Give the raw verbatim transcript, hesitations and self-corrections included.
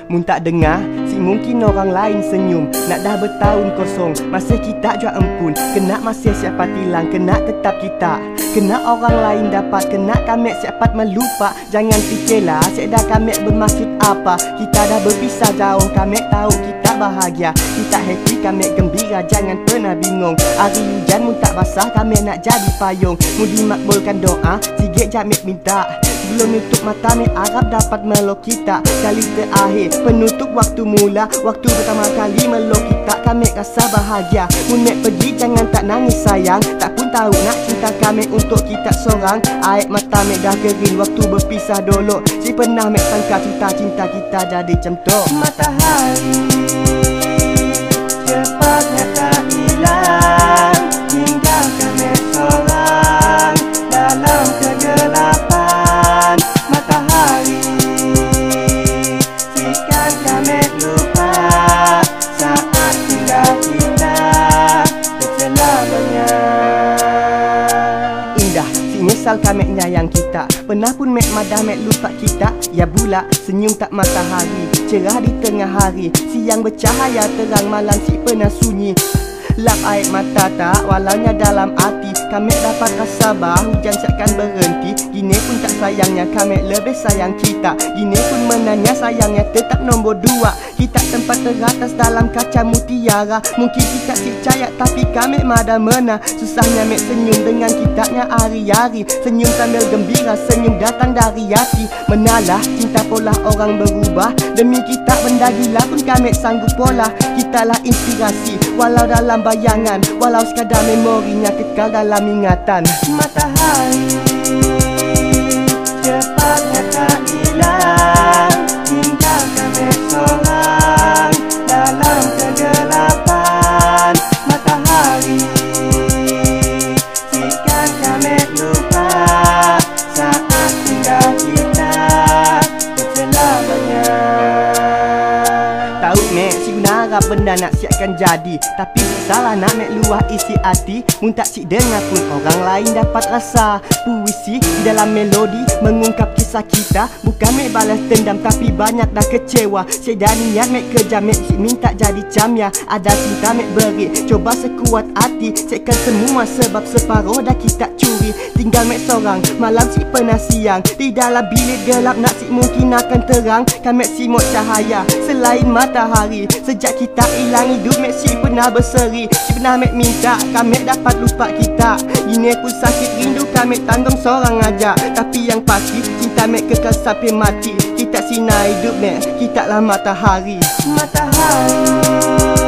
Mun tak dengar, si mungkin orang lain senyum. Nak dah bertahun kosong, masih kita jua empun. Kena masih siapa tilang, kena tetap kita. Kena orang lain dapat, kena kami siapat melupa. Jangan fikirlah, saya dah kami bermaksud apa. Kita dah berpisah jauh, kami tahu kita bahagia. Kita happy, kami gembira, jangan pernah bingung. Hari hujan mun tak basah, kami nak jadi payung. Mun dimakbulkan doa, sikit jamik minta. Sebelum nutup mata, ni Arab dapat meluk kita. Kali terakhir, penutup waktu mula. Waktu pertama kali meluk kita, kami rasa bahagia. Mun nek pergi, jangan tak nangis sayang. Tak pun tahu nak cinta kami untuk kita seorang. Air mata mek dah kering, waktu berpisah dulu. Si pernah mek sangka cinta-cinta kita jadi macam tu. Matahari cepatnya tak hilang, tinggalkan mek seorang dalam kegelapan. Matahari sikan kami lupa saat tinggal kita selamanya. Indah, si nyesal kami nyayang kita. Pernah pun mek madah mek lupa kita. Ya bulat, senyum tak matahari, cerah di tengah hari. Siang bercahaya terang, malam si pernah sunyi. Lap air mata tak, walaunya dalam hati. Kami dapat rasa bah, hujan seakan berhenti. Gini pun tak sayangnya, kami lebih sayang kita. Gini pun menanya sayangnya tetap nombor dua. Kita tempat teratas dalam kaca mutiara. Mungkin kita si cahaya tapi kami mada mena. Susahnya mek senyum dengan kitanya hari-hari. Senyum sambil gembira, senyum datang dari hati. Menalah cinta pola orang berubah. Demi kita benda gila pun kami sanggup pola. Kitalah inspirasi, walau dalam bayangan, walau sekadar memorinya kekal dalam ingatan. Matahari cepatnya tak hilang, tinggalkan mek seorang dalam kegelapan. Matahari sikan kami lupa saat tinggal kita selamanya. Tahu mek, si guna harap benda nak siapkan jadi. Tapi salah nak mek luah isi hati. Mun tak cik dengar pun orang lain dapat rasa. Puisi di dalam melodi mengungkap kisah kita. Bukan mek balas dendam tapi banyak dah kecewa. Saya dah niat mek kerja mek cik minta jadi camnya. Ada cinta mek beri, coba sekuat hati. Cekkan semua sebab separuh dah kita curi. Tinggal mek seorang, malam cik pernah siang. Di dalam bilik gelap nak cik mungkin akan terang. Kan mek simut cahaya selain matahari. Sejak kita hilang hidup mek cik pernah berseri. Cik pernah mek minta kami dapat lupa kita. Ini pun sakit rindu kami tanggung seorang aja. Tapi yang pasti cinta mek kekal sampai mati. Kita sinar hidup mek, kita lah matahari. Matahari